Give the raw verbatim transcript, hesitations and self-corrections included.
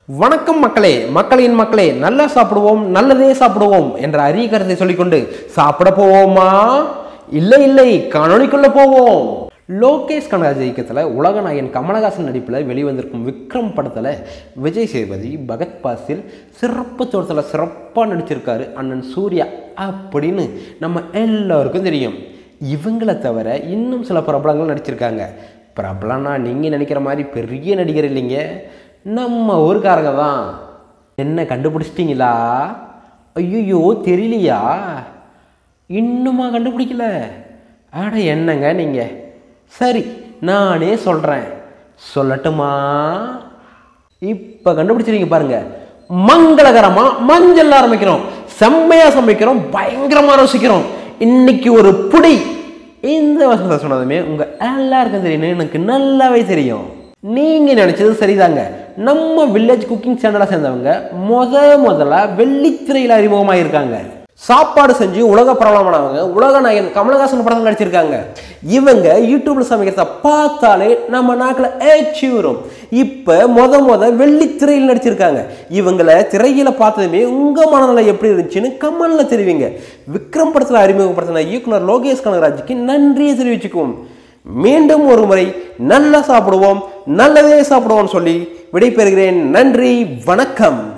வணக்கம் மக்களே, மக்களின் மக்களே, நல்லா சாப்பிடுவோம், நல்லதே சாப்பிடுவோம் என்ற அரிய கருத்தை சொல்லிக்கொண்டு சாப்பிட போவோமா? இல்லை இல்லை, காணொளிக்குள்ள போவோம். லோகேஷ் கனகராஜ் இயக்கத்தில் உலகநாயகன் கமலஹாசன் நடிப்பில் வெளிவந்திருக்கும் விக்ரம் படத்தில் விஜய் சேதுபதி, பகத் பாசில் சிறப்பு தோட்டத்தில் சிறப்பாக நடிச்சிருக்காரு அண்ணன் சூர்யா அப்படின்னு நம்ம எல்லாருக்கும் தெரியும். இவங்களை தவிர இன்னும் சில பிரபலங்கள் நடிச்சிருக்காங்க. பிரபலம்னா நீங்கள் நினைக்கிற மாதிரி பெரிய நடிகர் இல்லைங்க, நம்ம ஊருக்காரங்க தான். என்ன கண்டுபிடிச்சிட்டிங்களா? ஐயோ தெரியலையா? இன்னுமா கண்டுபிடிக்கல? அட என்னங்க நீங்கள், சரி நானே சொல்கிறேன், சொல்லட்டுமா? இப்போ கண்டுபிடிச்சிருக்கீங்க பாருங்க. மங்களகரமாக மஞ்சள் ஆரம்பிக்கிறோம், செம்மையாக சமைக்கிறோம், பயங்கரமாக ருசிக்கிறோம், இன்னைக்கு ஒரு புடி. இந்த வசனத்தை சொன்னதுமே உங்கள் எல்லாருக்கும் தெரியும், எனக்கு நல்லாவே தெரியும். நீங்கள் நினச்சது சரிதாங்க. நம்ம வில்லேஜ் குக்கிங் சேனலை சேர்ந்தவங்க முத முதல்ல வெள்ளித்திரையில் அறிமுகமாக இருக்காங்க. சாப்பாடு செஞ்சு உலக பிரபலமானவங்க உலகநாயகன் கமலஹாசன் படத்தில் நடிச்சிருக்காங்க. இவங்க யூடியூப்ல சமைக்கிறத பார்த்தாலே நம்ம நாக்கில் ஏச்சி வரும். இப்போ முத முத வெள்ளித்திரையில் நடிச்சிருக்காங்க. இவங்களை திரையில பார்த்ததுமே உங்கள் மனநிலை எப்படி இருந்துச்சுன்னு கமெண்ட்ல தெரிவிங்க. விக்ரம் படத்தில் அறிமுகப்படுத்தின இயக்குனர் லோகேஷ் கனகராஜுக்கு நன்றியை தெரிவிச்சுக்குவோம். மீண்டும் ஒரு முறை நல்லா சாப்பிடுவோம், நல்லதே சாப்பிடுவோம் சொல்லி விடைபெறுகிறேன். நன்றி, வணக்கம்.